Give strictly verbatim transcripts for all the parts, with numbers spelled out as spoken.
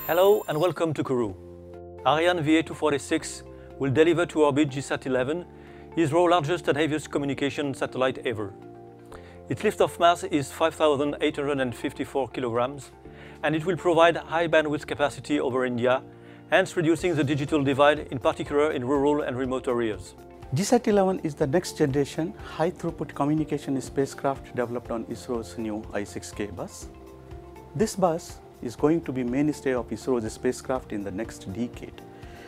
Hello and welcome to Kourou. Ariane V A two forty-six will deliver to orbit G SAT eleven, ISRO's largest and heaviest communication satellite ever. Its lift-off mass is five thousand eight hundred fifty-four kilograms, and it will provide high bandwidth capacity over India, hence reducing the digital divide, in particular in rural and remote areas. G SAT eleven is the next generation high-throughput communication spacecraft developed on ISRO's new I six K bus. This bus is going to be mainstay of ISRO's spacecraft in the next decade.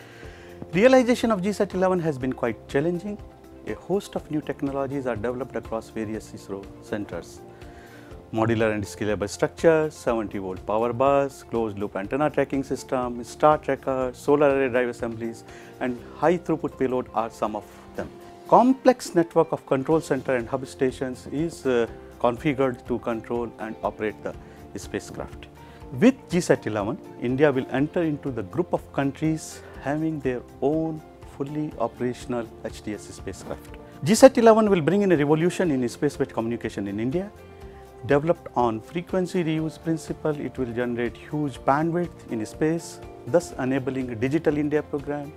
Realization of G SAT eleven has been quite challenging. A host of new technologies are developed across various ISRO centers. Modular and scalable structures, seventy volt power bus, closed loop antenna tracking system, star tracker, solar array drive assemblies, and high throughput payload are some of them. Complex network of control center and hub stations is uh, configured to control and operate the spacecraft. With G SAT eleven, India will enter into the group of countries having their own fully operational H T S spacecraft. G SAT eleven will bring in a revolution in space-based communication in India. Developed on frequency reuse principle, it will generate huge bandwidth in space, thus enabling a Digital India program,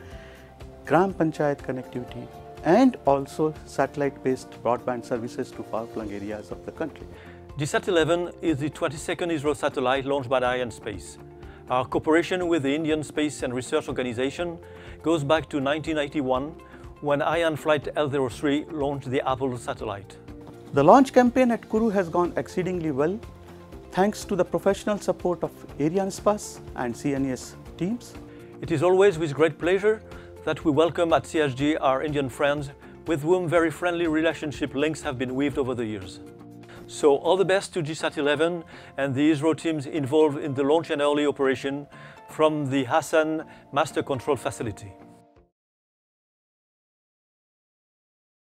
Gram Panchayat connectivity, and also satellite-based broadband services to far-flung areas of the country. G SAT eleven is the twenty-second ISRO satellite launched by Arianespace. Our cooperation with the Indian Space and Research Organization goes back to nineteen eighty-one, when Ariane Flight L zero three launched the Apollo satellite. The launch campaign at Kourou has gone exceedingly well, thanks to the professional support of Arianespace and C N E S teams. It is always with great pleasure that we welcome at C H G our Indian friends, with whom very friendly relationship links have been weaved over the years. So all the best to G SAT eleven and the ISRO teams involved in the launch and early operation from the Hassan Master Control Facility.